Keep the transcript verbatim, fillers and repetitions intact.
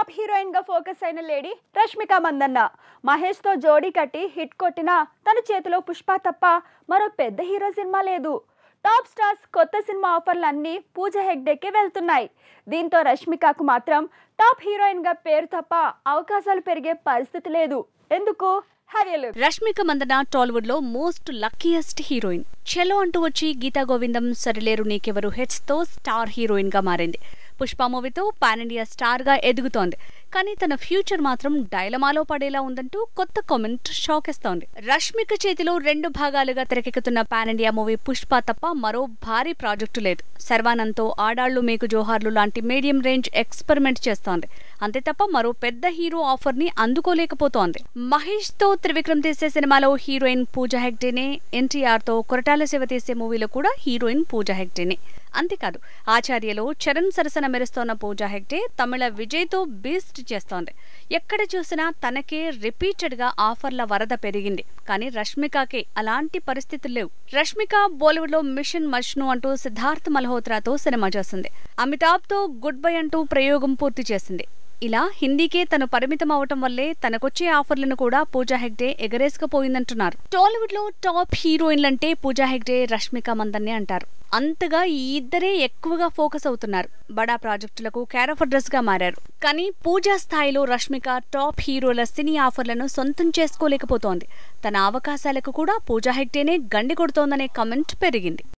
Top heroine గా focus అయిన lady Rashmika Mandanna. Mahesh తో జోడీ కట్టి హిట్ కొట్టినా తన చేతిలో పుష్ప తప్ప మరో పెద్ద హీరో సినిమా లేదు. టాప్ స్టార్స్ కొత్త సినిమా ఆఫర్లు అన్నీ పూజ హెగ్డేకే వెళ్తున్నాయి. దీంతో రష్మికకు మాత్రం టాప్ హీరోయిన్ గా పేరు తప్ప అవకాశాలు పెరిగే పరిస్థితి లేదు. ఎందుకు? రష్మిక మందన టాలీవుడ్ లో మోస్ట్ లక్కీయెస్ట్ హీరోయిన్. చెలో అంటూ వచ్చి గీతా గోవిందం, సరిలేరు నీకెవరు హెట్స్ తో స్టార్ హీరోయిన్ గా మారింది. పుష్ప మూవీతో పాన్ ఇండియా స్టార్ గా ఎదుగుతోంది. కానీ తన ఫ్యూచర్ మాత్రం డైలమాలో పడేలా ఉందంటూ కొత్త కామెంట్ షాక్ ఇస్తోంది. రష్మిక చేతిలో రెండు భాగాలుగా తెరకెక్కుతున్న పాన్ ఇండియా మూవీ పుష్ప తప్ప మరో భారీ ప్రాజెక్టు లేదు. శర్వానంద్తో ఆడాళ్లు మీకు జోహార్లు లాంటి మీడియం రేంజ్ ఎక్స్పెరిమెంట్ చేస్తోంది. అంతే తప్ప మరో పెద్ద హీరో ఆఫర్ ని అందుకోలేకపోతోంది. మహేష్ తో త్రివిక్రమ్ తీసే సినిమాలో హీరోయిన్ పూజ హెగ్డేనే, ఎన్టీఆర్ తో కొరటాల శివ తీసే మూవీలో కూడా హీరోయిన్ పూజ హెగ్డేనే. అంతేకాదు, ఆచార్యలో చరణ్ సరసన మెరుస్తోన్న పూజ హెగ్డే తమిళ విజయ్ తో బీస్ట్ చేస్తోంది. ఎక్కడ చూసినా తనకే రిపీటెడ్ గా ఆఫర్ల వరద పెరిగింది. కానీ రష్మికకే అలాంటి పరిస్థితులు లేవు. రష్మిక బాలీవుడ్ లో మిషన్ మజ్ను అంటూ సిద్ధార్థ్ మల్హోత్రాతో సినిమా చేసింది. అమితాబ్ తో గుడ్ బై అంటూ ప్రయోగం పూర్తి చేసింది. ఇలా హిందీకే తను పరిమితం అవటం వల్లే తనకొచ్చే ఆఫర్లను కూడా పూజా హెగ్డే ఎగరేసుకుపోయిందంటున్నారు. టాలీవుడ్ లో టాప్ హీరోయిన్లంటే పూజా హెగ్డే, రష్మిక మందన్నే అంటారు. అంతగా ఈ ఇద్దరే ఎక్కువగా ఫోకస్ అవుతున్నారు. బడా ప్రాజెక్టులకు క్యారఫర్డ్రెస్ గా మారారు. కానీ పూజా స్థాయిలో రష్మిక టాప్ హీరోల సినీ ఆఫర్లను సొంతం చేసుకోలేకపోతోంది. తన అవకాశాలకు కూడా పూజా హెగ్డేనే గండి కొడుతోందనే కామెంట్ పెరిగింది.